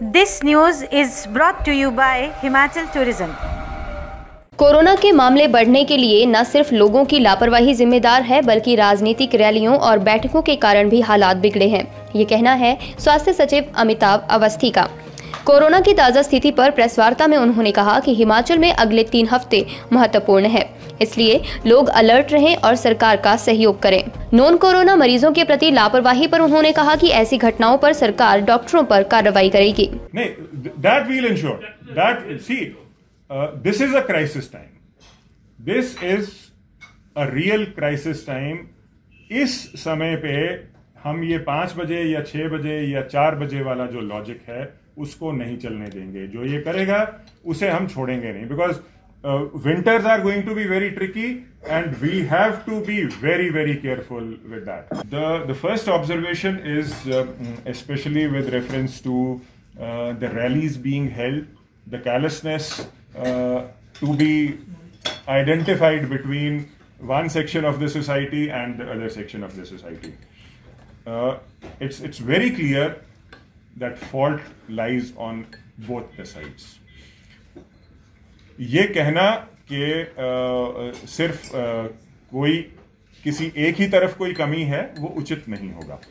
This news is brought to you by Himachal Tourism. Corona के मामले बढ़ने के लिए न सिर्फ लोगों की लापरवाही जिम्मेदार है, बल्कि राजनीतिक रैलियों और बैठकों के कारण भी हालात बिगड़े हैं। ये कहना है स्वास्थ्य सचिव अमिताभ अवस्थी का। कोरोना की ताज़ा स्थिति पर प्रेस वार्ता में उन्होंने कहा कि हिमाचल में अगले 3 हफ्ते महत्वपूर्ण है, इसलिए लोग अलर्ट रहें और सरकार का सहयोग करें। नॉन कोरोना मरीजों के प्रति लापरवाही पर उन्होंने कहा कि ऐसी घटनाओं पर सरकार डॉक्टरों पर कार्रवाई करेगी। This is a crisis time. This is a real crisis time. इस समय पे हम ये 5 बजे या 6 बजे या 4 बजे वाला जो लॉजिक है उसको नहीं चलने देंगे। जो ये करेगा उसे हम छोड़ेंगे नहीं, because winters are going to be very tricky and we have to be very, very careful with that. The first observation is especially with reference to the rallies being held, the callousness to be identified between one section of the society and the other section of the society. It's very clear that fault lies on both the sides. ये कहना कि सिर्फ कोई किसी एक ही तरफ कोई कमी है वो उचित नहीं होगा।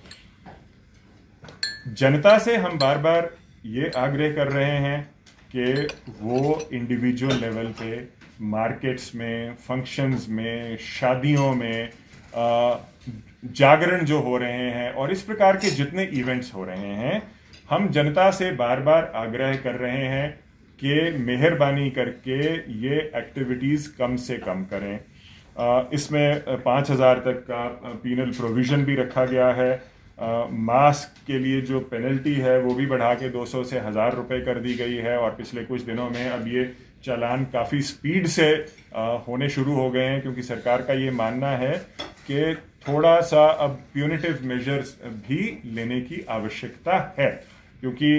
जनता से हम बार बार ये आग्रह कर रहे हैं कि वो इंडिविजुअल लेवल पे मार्केट्स में, फंक्शंस में, शादियों में जागरण जो हो रहे हैं और इस प्रकार के जितने इवेंट्स हो रहे हैं, हम जनता से बार बार आग्रह कर रहे हैं कि मेहरबानी करके ये एक्टिविटीज कम से कम करें। इसमें 5,000 तक का पीनल प्रोविजन भी रखा गया है। मास्क के लिए जो पेनल्टी है वो भी बढ़ा के 200 से 1,000 रुपए कर दी गई है और पिछले कुछ दिनों में अब ये चालान काफ़ी स्पीड से होने शुरू हो गए हैं, क्योंकि सरकार का ये मानना है कि थोड़ा सा अब प्यूनिटिव मेजर्स भी लेने की आवश्यकता है। क्योंकि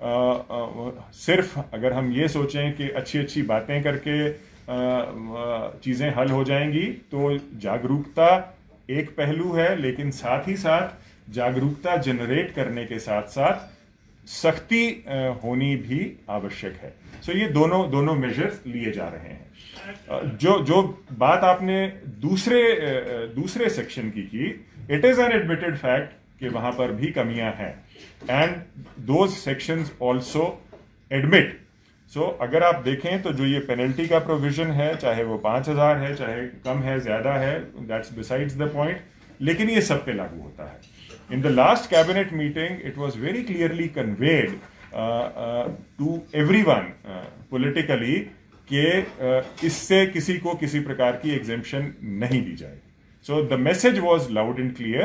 सिर्फ अगर हम ये सोचें कि अच्छी अच्छी बातें करके चीज़ें हल हो जाएंगी तो जागरूकता एक पहलू है, लेकिन साथ ही साथ जागरूकता जनरेट करने के साथ साथ सख्ती होनी भी आवश्यक है। सो ये दोनों मेजर्स लिए जा रहे हैं। जो बात आपने दूसरे सेक्शन की, it is an admitted fact कि वहां पर भी कमियां हैं and those sections also admit. So अगर आप देखें तो जो ये पेनल्टी का प्रोविजन है, चाहे वो 5,000 है, चाहे कम है, ज्यादा है, दैट्स बिसाइड्स द पॉइंट, लेकिन ये सब पे लागू होता है। In the last cabinet meeting, it was very clearly conveyed to everyone politically कि इससे किसी को किसी प्रकार की exemption नहीं दी जाएगी। So the message was loud and clear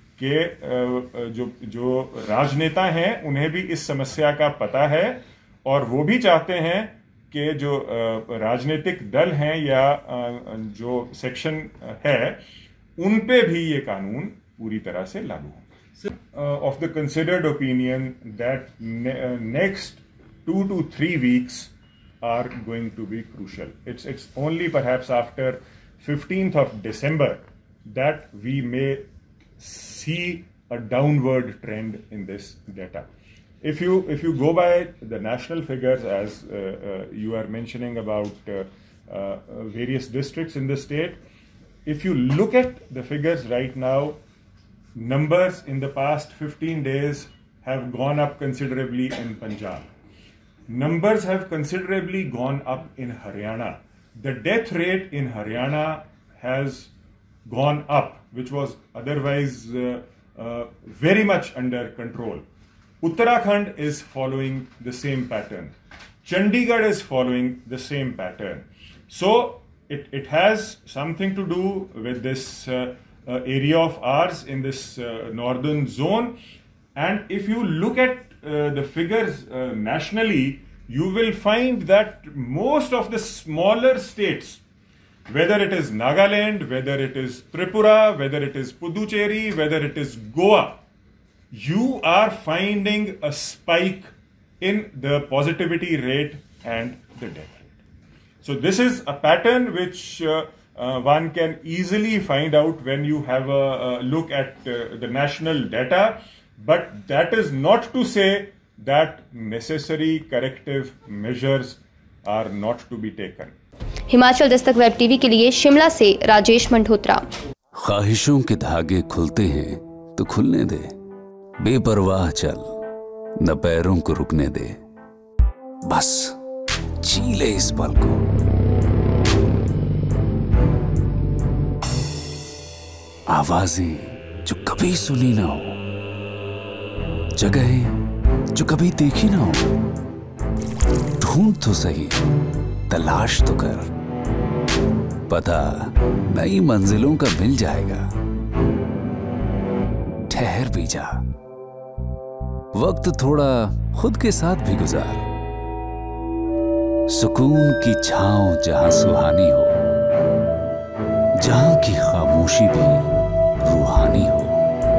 कि जो राजनेता हैं उन्हें भी इस समस्या का पता है और वो भी चाहते हैं कि जो राजनीतिक दल हैं या जो सेक्शन है उन पे भी ये कानून पूरी तरह से लागू हो। Of the considered opinion that next 2 to 3 weeks are going to be crucial. It's only perhaps after 15th of December that we may see a downward trend in this data. If you go by the national figures, as you are mentioning about various districts in the state, if you look at the figures right now, numbers in the past 15 days have gone up considerably in Punjab. Numbers have considerably gone up in Haryana. The death rate in Haryana has gone up, which was otherwise very much under control. Uttarakhand is following the same pattern. Chandigarh is following the same pattern. So it has something to do with this area of ours in this northern zone, and if you look at the figures nationally, you will find that most of the smaller states, whether it is Nagaland, whether it is Tripura, whether it is Puducherry, whether it is Goa, you are finding a spike in the positivity rate and the death rate. So this is a pattern which one can easily find out when you have a look at the national data, but that is not to say that necessary corrective measures are not to be taken. Himachal Dastak web TV के लिए शिमला से राजेश मंडोत्रा। ख्वाहिशों के धागे खुलते हैं तो खुलने दे, बेपरवाह चल, न पैरों को रुकने दे, बस जी ले इस पल को। आवाजें जो कभी सुनी ना हो, जगहें जो कभी देखी ना हो, ढूंढ तो सही, तलाश तो कर, पता नई मंजिलों का मिल जाएगा। ठहर भी जा, वक्त थोड़ा खुद के साथ भी गुजार, सुकून की छांव जहां सुहानी हो, जहां की खामोशी भी रूहानी हो,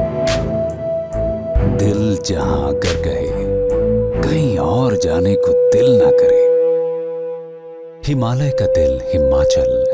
दिल जहां आकर कहे कहीं और जाने को दिल ना करे। हिमालय का दिल हिमाचल